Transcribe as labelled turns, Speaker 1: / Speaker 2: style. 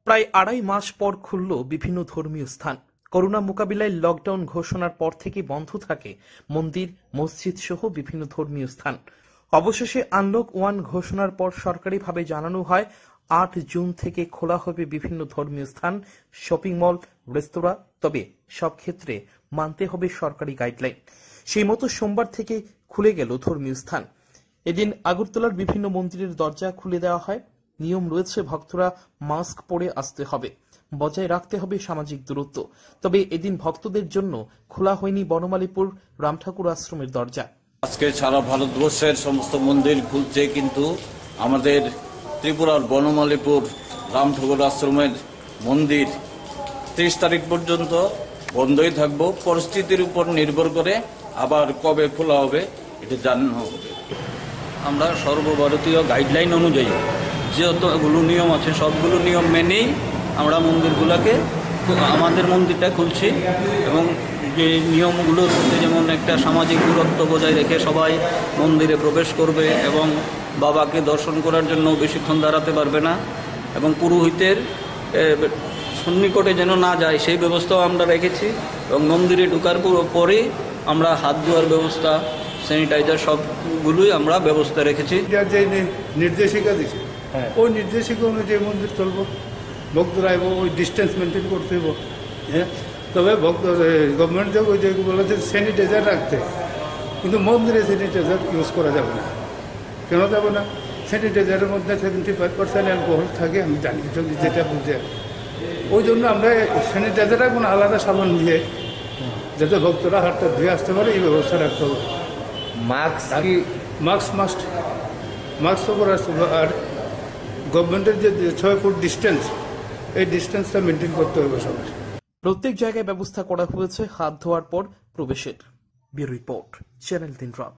Speaker 1: প্রায় আড়াই মাস পর খুলল বিভিন্ন ধর্মীয় স্থান। করোনা মোকাবিলায় লকডাউন ঘোষণার পর থেকে বন্ধ থাকে মন্দির, মসজিদ সহ বিভিন্ন ধর্মীয় স্থান। অবশেষে আনলক 1 ঘোষণার পর সরকারিভাবে জানানো হয় 8 জুন থেকে খোলা হবে বিভিন্ন ধর্মীয় স্থান, শপিং মল, রেস্তোরাঁ। তবে সব ক্ষেত্রে মানতে হবে সরকারি গাইডলাইন। সেই মতো সোমবার থেকে খুলে গেল ধর্মীয় স্থান। এদিন আগরতলার বিভিন্ন মন্দিরের দরজা খুলে দেওয়া হয়। নিয়ম রয়েছে, ভক্তরা মাস্ক পরে আসতে হবে, বজায় রাখতে হবে সামাজিক দূরত্ব। তবে এদিন ভক্তদের জন্য খোলা হয়নি বনমালীপুর রামঠাকুর আশ্রমের দরজা।
Speaker 2: আজকে সারা ভারতবর্ষের সমস্ত মন্দির খুলছে, কিন্তু আমাদের ত্রিপুরার বনমালীপুর রামঠাকুর আশ্রমের মন্দির 30 তারিখ পর্যন্ত বন্ধই থাকবো। পরিস্থিতির উপর নির্ভর করে আবার কবে খোলা হবে এটা জানানো হবে।
Speaker 3: আমরা সর্বভারতীয় গাইডলাইন অনুযায়ী যতগুলো নিয়ম আছে সবগুলো নিয়ম মেনেই আমরা মন্দিরগুলোকে আমাদের মন্দিরটা খুলছি, এবং যে নিয়মগুলোর মধ্যে যেমন একটা সামাজিক দূরত্ব বজায় রেখে সবাই মন্দিরে প্রবেশ করবে এবং বাবাকে দর্শন করার জন্য বেশিক্ষণ দাঁড়াতে পারবে না, এবং পুরোহিতের সন্নিকটে যেন না যায় সেই ব্যবস্থাও আমরা রেখেছি। এবং মন্দিরে ঢোকার পরে আমরা হাত ধোয়ার ব্যবস্থা, স্যানিটাইজার সবগুলোই আমরা ব্যবস্থা রেখেছি।
Speaker 4: যে নির্দেশিকা দিচ্ছে ওই নির্দেশিকা অনুযায়ী মন্দির চলবো, ভক্তরা এবং ওই ডিস্টেন্স মেনটেন করতে হইব। হ্যাঁ, তবে গভর্নমেন্ট যে ওই যে বলেছে স্যানিটাইজার রাখতে, কিন্তু মন্দিরে স্যানিটাইজার ইউজ করা যাবে না। কেন যাবে না? স্যানিটাইজারের মধ্যে 75% অ্যালকোহল থাকে, আমি জানি, যেটা বুঝে। ওই জন্য আমরা স্যানিটাইজারের কোনো আলাদা সাবান দিয়ে যাতে ভক্তরা হাতটা ধুয়ে আসতে পারে এই ব্যবস্থা রাখতে হবে। মাস্ক তো করা, আর গভর্নমেন্টের যে 6 ফুট ডিস্টেন্স, এই ডিস্টেন্সটা মেনটেন করতে হবে সবার।
Speaker 1: প্রত্যেক জায়গায় ব্যবস্থা করা হয়েছে হাত ধোয়ার পর প্রবেশের। ব্যুরো রিপোর্ট, চ্যানেল 3 রাত।